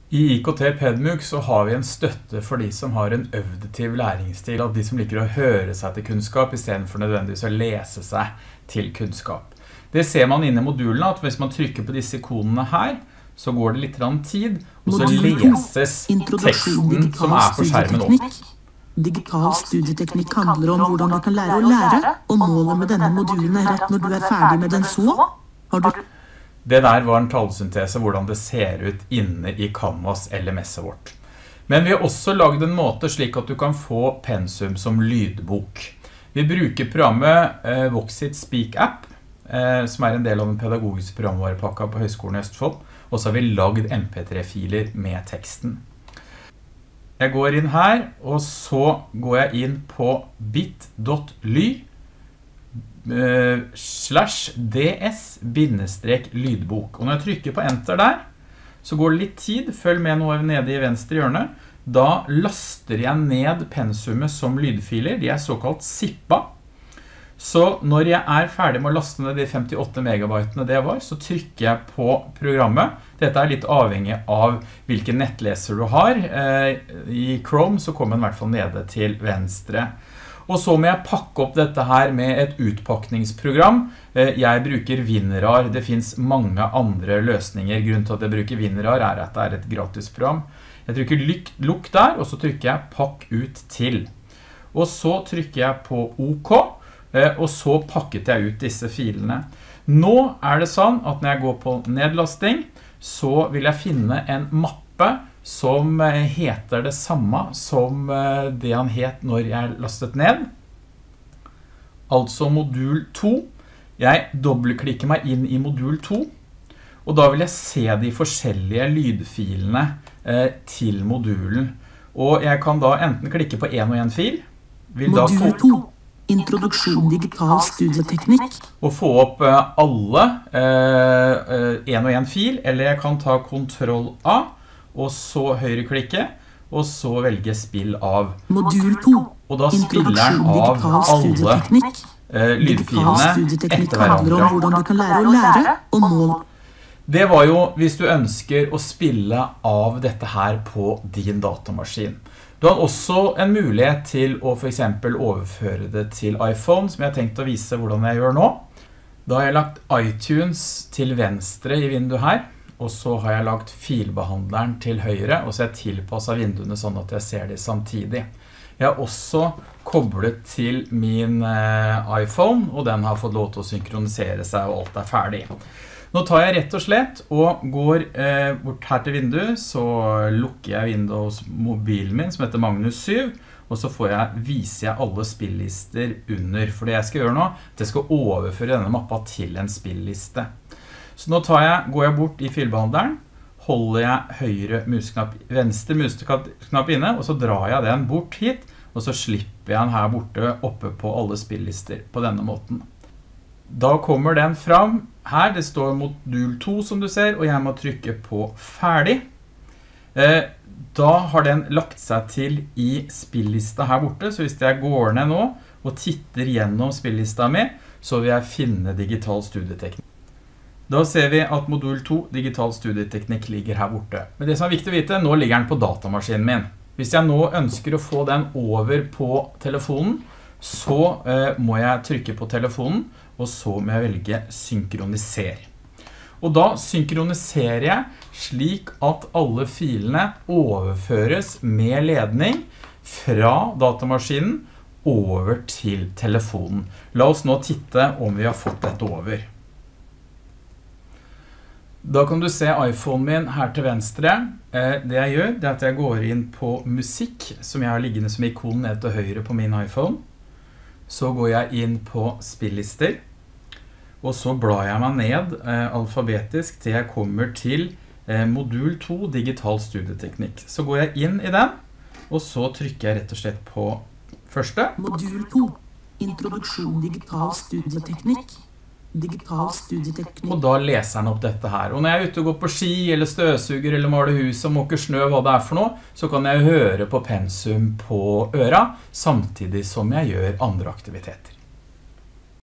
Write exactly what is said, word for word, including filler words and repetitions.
I I K T PedMuk så har vi en støtte for de som har en auditiv læringsstil, at de som liker å høre seg til kunnskap i stedet for nødvendigvis å lese seg til kunnskap. Det ser man inne i modulen, at hvis man trykker på disse ikonene her, så går det litt tid, og så leses teksten som er på skjermen opp. Digital studieteknikk handler om hvordan du kan lære å lære, og målet med denne modulen er at når du er ferdig med den så, har du... Det der var en tallsyntese hvordan det ser ut inne i Canvas L M S-et vårt. Men vi har også laget en måte slik at du kan få pensum som lydbok. Vi bruker programmet eh, Voxit Speak App, eh, som er en del av den pedagogiske programvarepakka på Høgskolen i Østfold, og så har vi laget M P tre filer med teksten. Jeg går inn her, og så går jeg inn på bit.ly uh, slash ds bindestrek lydbok. Og når jeg trykker på enter der, så går det litt tid, følg med nå nede i venstre hjørne. Da laster jeg ned pensumet som lydfiler, de er såkalt zippa. Så når jeg er ferdig med å laste ned de femtiåtte megabytene det var, så trykker jeg på programmet. Dette er litt avhengig av hvilken nettleser du har. I Chrome så kommer den i hvert fall nede til venstre. Og så må jeg pakke opp dette her med et utpakningsprogram. Jeg bruker WinRAR. Det finns mange andre løsninger. Grunnen til at jeg bruker WinRAR er at det er et gratis program. Jeg trykker lukk der, og så trykker jeg pakk ut til. Og så trykker jeg på OK. Og så pakket jeg ut disse filene. Nå er det sånn at når jeg går på nedlasting, så vil jeg finne en mappe som heter det samme som det han het når jeg lastet ned. Altså modul to. Jeg dobbeltklikker meg inn i modul to, og da vil jeg se de forskjellige lydfilene til modulen. Og jeg kan da enten klikke på en og en fil. Vil da få Modul to. Introduksjon digital studieteknikk. Og få opp alle eh, en og en fil, eller jeg kan ta kontroll A, og så høyreklikke, og så velge spill av. Modul to. Og da spiller den av alle eh, lydfilene etter hverandre. Om hvordan du kan lære å lære, og mål. Det var jo hvis du ønsker å spille av dette her på din datamaskin. Du har også en mulighet til å for eksempel overføre det til iPhone, som jeg har tenkt å vise hvordan jeg gjør nå. Da har jeg lagt iTunes til venstre i vinduet her, og så har jeg lagt filbehandleren til høyre, og så har jeg tilpasset vinduene sånn at jeg ser de samtidig. Jeg har også koblet til min iPhone, og den har fått lov til å synkronisere seg, og alt er ferdig. Nå tar jeg rett og slett og går eh, bort her til vinduet, så lukker jeg Windows mobilen min som heter Magnus syv, og så får jeg, viser jeg alle spillister under. For det jeg skal gjøre nå, det skal overføre denne mappa til en spilliste. Så nå tar jeg, går jeg bort i filbehandleren, holder jeg høyre musknapp, venstre musknapp inne, og så drar jeg den bort hit, og så slipper jeg den her borte oppe på alle spillister på denne måten. Da kommer den fram. Her, det står modul to som du ser, og jeg må trykke på ferdig. Eh, da har den lagt seg til i spillista her borte, så hvis jeg går ned nå og titter gjennom spillista mi, så vil jeg finne digital studieteknikk. Da ser vi at modul to, digital studieteknikk, ligger her borte. Men det som er viktig å vite, nå ligger den på datamaskinen min. Hvis jeg nå ønsker å få den over på telefonen, så eh, må jeg trykke på telefonen, og så må jeg velge synkronisere. Og da synkroniserer jeg slik at alle filene overføres med ledning fra datamaskinen over til telefonen. La oss nå titte om vi har fått dette over. Da kan du se iPhonen min her til venstre. Det jeg gjør, det er at jeg går inn på musikk, som jeg har liggende som ikon ned til høyre på min iPhone. Så går jeg inn på spillister, og så blar jeg meg ned eh, alfabetisk til jeg kommer til eh, modul to, digital studieteknikk. Så går jeg inn i den, og så trykker jeg rett og slett på første. Modul to, introduksjon digital studieteknikk. Digital studieteknikk. Og da leser den opp dette her. Og når jeg er ute og går på ski, eller støvsuger, eller maler hus og måker snø, hva det er for noe, så kan jeg høre på pensum på øra, samtidig som jeg gjør andre aktiviteter.